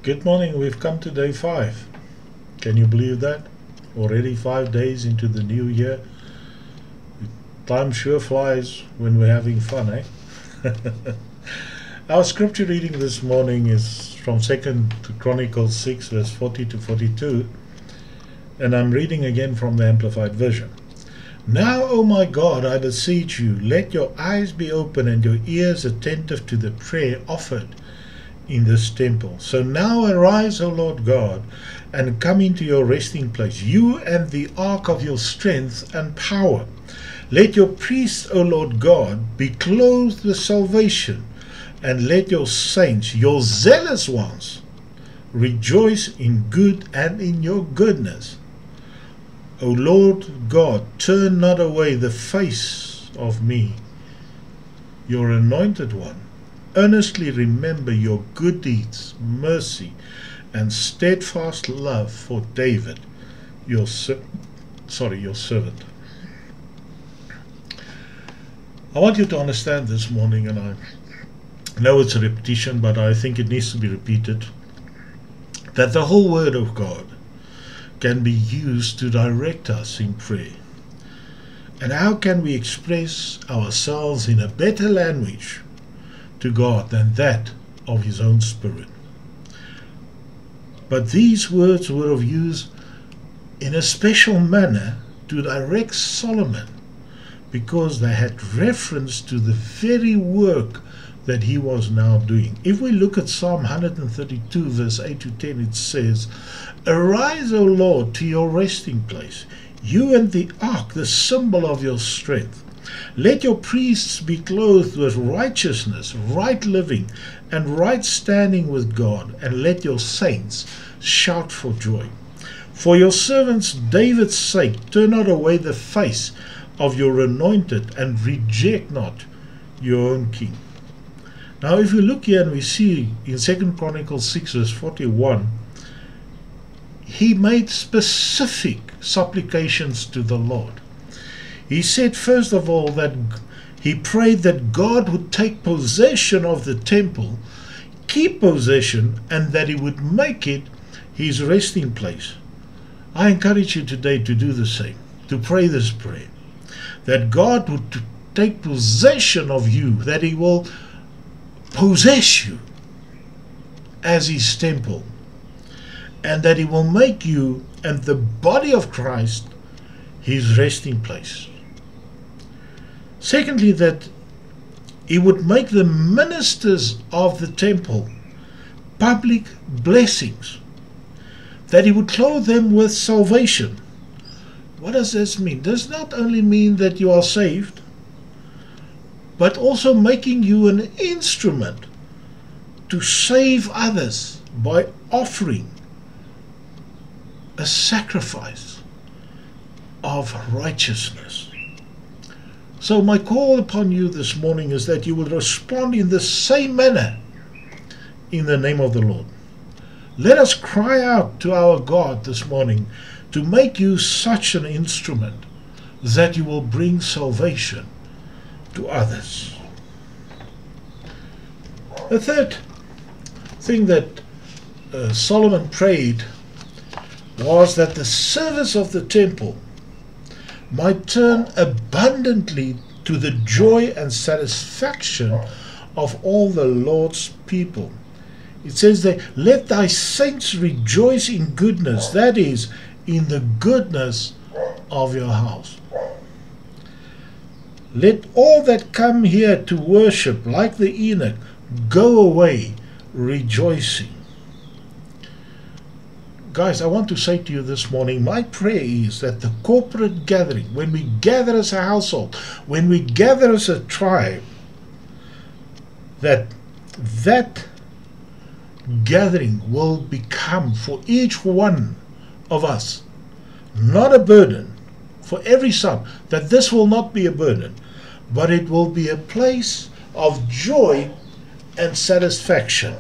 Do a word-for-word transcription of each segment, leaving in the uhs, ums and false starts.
Good morning. We've come to day five. Can you believe that? Already five days into the new year. Time sure flies when we're having fun, eh? Our scripture reading this morning is from Second Chronicles six, verse forty to forty-two, and I'm reading again from the Amplified Version. Now, O my God, I beseech you, let your eyes be open and your ears attentive to the prayer offered in this temple. So now arise, O Lord God, and come into your resting place, you and the ark of your strength and power. Let your priests, O Lord God, be clothed with salvation, and let your saints, your zealous ones, rejoice in good and in your goodness. O Lord God, turn not away the face of me, your anointed one. Earnestly remember your good deeds, mercy, and steadfast love for David, your ser- sorry, your servant. I want you to understand this morning, and I know it's a repetition, but I think it needs to be repeated, that the whole Word of God can be used to direct us in prayer. And how can we express ourselves in a better language to God than that of His own Spirit? But these words were of use in a special manner to direct Solomon, because they had reference to the very work that he was now doing. If we look at Psalm one thirty-two, verse eight to ten, it says, Arise, O Lord, to your resting place, you and the ark, the symbol of your strength. Let your priests be clothed with righteousness, right living, and right standing with God, and let your saints shout for joy. For your servants David's sake, turn not away the face of your anointed, and reject not your own king. Now if we look here and we see in Second Chronicles six, verse forty-one, he made specific supplications to the Lord. He said, first of all, that he prayed that God would take possession of the temple, keep possession, and that he would make it his resting place. I encourage you today to do the same, to pray this prayer, that God would take possession of you, that he will possess you as his temple, and that he will make you and the body of Christ his resting place. Secondly, that he would make the ministers of the temple public blessings, that he would clothe them with salvation. What does this mean? It does not only mean that you are saved, but also making you an instrument to save others by offering a sacrifice of righteousness. So my call upon you this morning is that you will respond in the same manner in the name of the Lord. Let us cry out to our God this morning to make you such an instrument that you will bring salvation to others. The third thing that uh, Solomon prayed was that the service of the temple might turn abundantly to the joy and satisfaction of all the Lord's people. It says that, let thy saints rejoice in goodness, that is, in the goodness of your house. Let all that come here to worship, like the eunuch, go away rejoicing. Guys, I want to say to you this morning, my prayer is that the corporate gathering, when we gather as a household, when we gather as a tribe, that that gathering will become for each one of us not a burden, for every son, that this will not be a burden, but it will be a place of joy and satisfaction.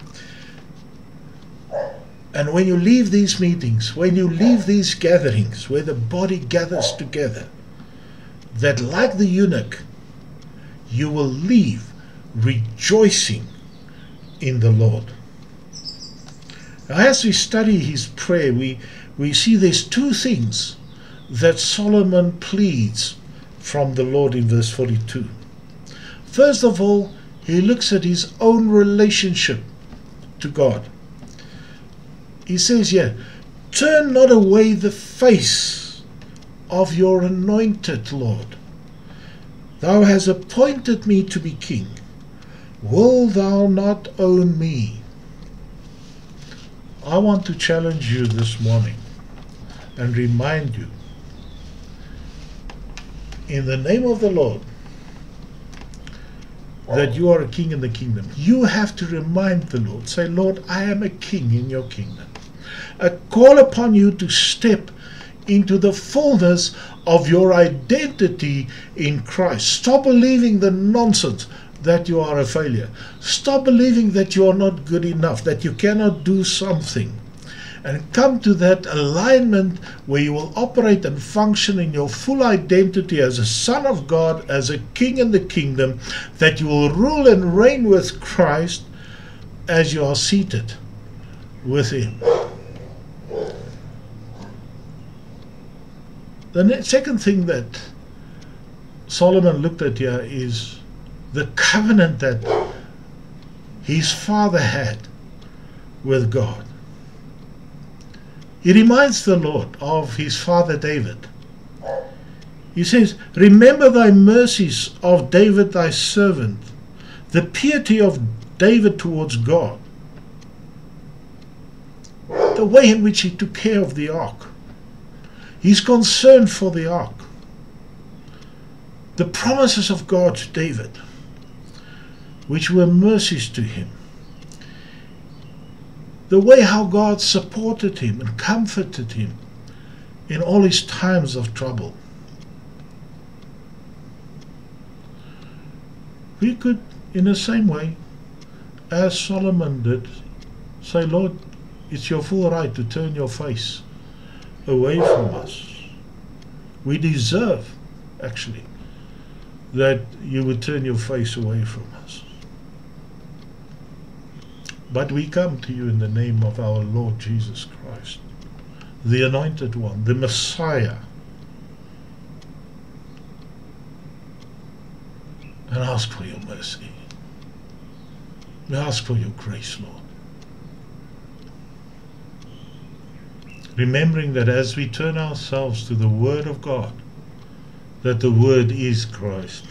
And when you leave these meetings, when you leave these gatherings where the body gathers together, that like the eunuch, you will leave rejoicing in the Lord. As we study his prayer, we, we see there's two things that Solomon pleads from the Lord in verse forty-two. First of all, he looks at his own relationship to God. He says here, turn not away the face of your anointed, Lord. Thou hast appointed me to be king. Will thou not own me? I want to challenge you this morning and remind you, in the name of the Lord, that you are a king in the kingdom. You have to remind the Lord, say, Lord, I am a king in your kingdom. I call upon you to step into the fullness of your identity in Christ. Stop believing the nonsense that you are a failure. Stop believing that you are not good enough, that you cannot do something. And come to that alignment where you will operate and function in your full identity as a son of God, as a king in the kingdom, that you will rule and reign with Christ as you are seated with him. The second thing that Solomon looked at here is the covenant that his father had with God. He reminds the Lord of his father David. He says, remember thy mercies of David thy servant, the piety of David towards God, the way in which he took care of the ark, his concern for the ark, the promises of God to David, which were mercies to him, the way how God supported him and comforted him in all his times of trouble. We could, in the same way as Solomon did, say, Lord, it's your full right to turn your face away from us. We deserve, actually, that you would turn your face away from us. But we come to you in the name of our Lord Jesus Christ, the Anointed One, the Messiah, and ask for your mercy. We ask for your grace, Lord. Remembering that as we turn ourselves to the Word of God, that the Word is Christ.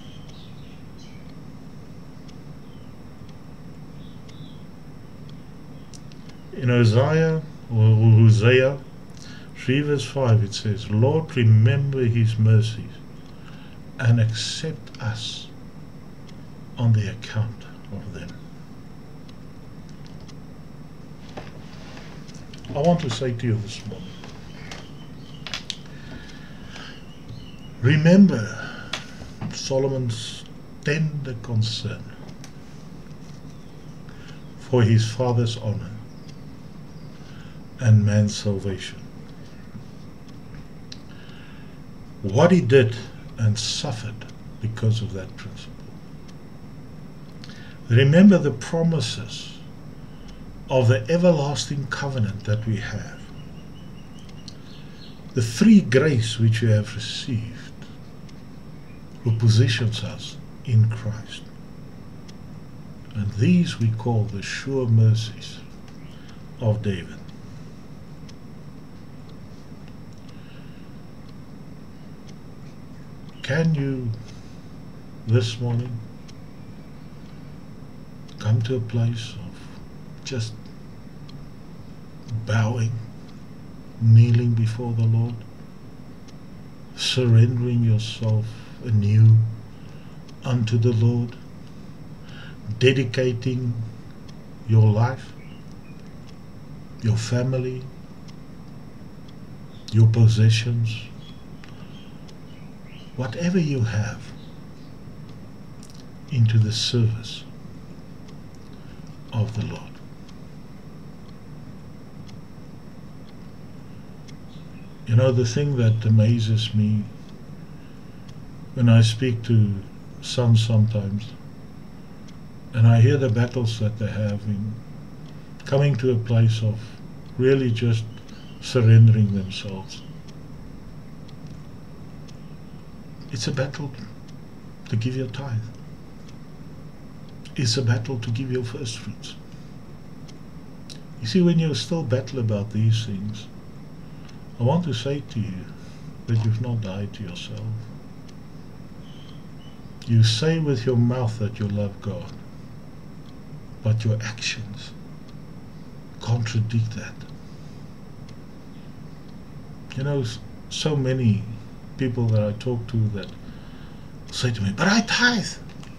In Hosea, or Hosea three verse five, it says, Lord, remember his mercies and accept us on the account of them. I want to say to you this morning, remember Solomon's tender concern for his father's honor and man's salvation. What he did and suffered because of that principle. Remember the promises of the everlasting covenant that we have. The free grace which we have received, who positions us in Christ. And these we call the sure mercies of David. Can you, this morning, come to a place of just bowing, kneeling before the Lord, surrendering yourself anew unto the Lord, dedicating your life, your family, your possessions, whatever you have, into the service of the Lord. You know, the thing that amazes me when I speak to sons sometimes, and I hear the battles that they have in coming to a place of really just surrendering themselves. It's a battle to give your tithe. It's a battle to give your first fruits. You see, when you still battle about these things, I want to say to you that you've not died to yourself. You say with your mouth that you love God, but your actions contradict that. You know, so many people that I talk to that say to me, but I tithe.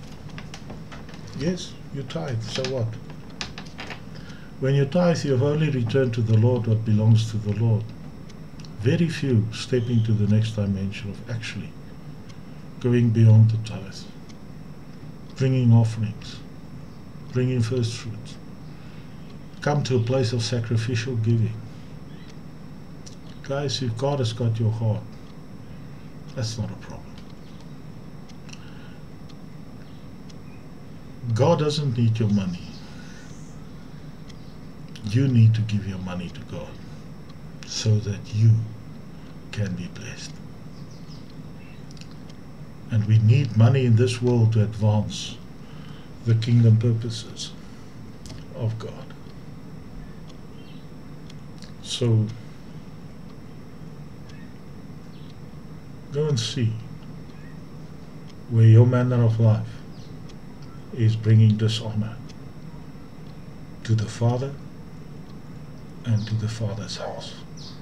Yes, you tithe, so what? When you tithe, you've only returned to the Lord what belongs to the Lord. Very few step into the next dimension of actually going beyond the tithe, bringing offerings, bringing first fruits, come to a place of sacrificial giving. Guys, if God has got your heart, that's not a problem. God doesn't need your money. You need to give your money to God so that you can be blessed. And we need money in this world to advance the kingdom purposes of God. So go and see where your manner of life is bringing dishonor to the Father and to the Father's house,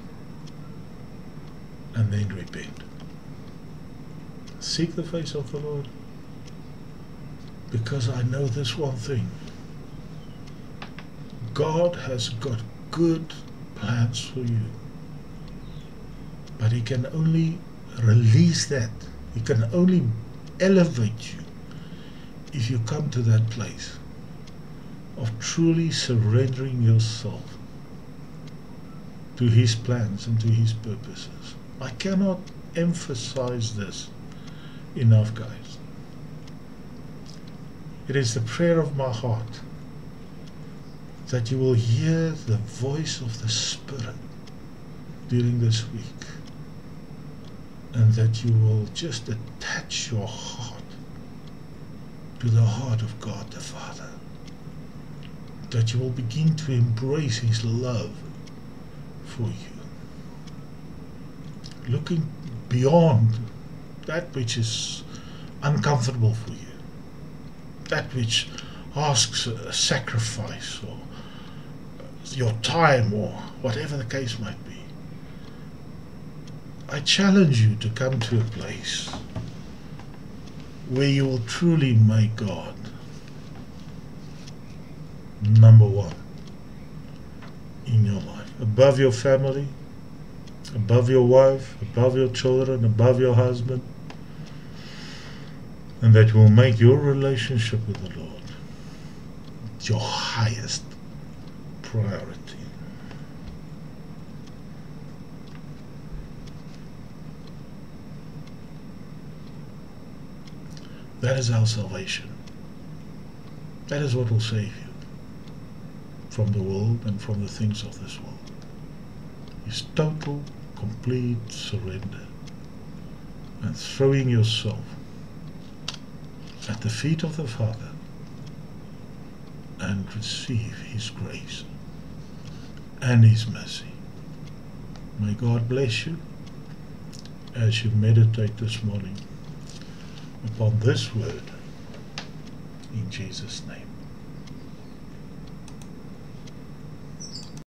and then repent. Seek the face of the Lord, because I know this one thing: God has got good plans for you, but He can only release that, He can only elevate you if you come to that place of truly surrendering yourself to His plans and to His purposes. I cannot emphasize this enough, guys. It is the prayer of my heart that you will hear the voice of the Spirit during this week, and that you will just attach your heart to the heart of God the Father, that you will begin to embrace His love for you, looking beyond that which is uncomfortable for you, that which asks a sacrifice or your time or whatever the case might be. I challenge you to come to a place where you will truly make God number one in your life, above your family, above your wife, above your children, above your husband, and that will make your relationship with the Lord your highest priority. That is our salvation. That is what will save you from the world and from the things of this world. Is total, complete surrender and throwing yourself at the feet of the Father and receive His grace and His mercy. May God bless you as you meditate this morning upon this word in Jesus' name.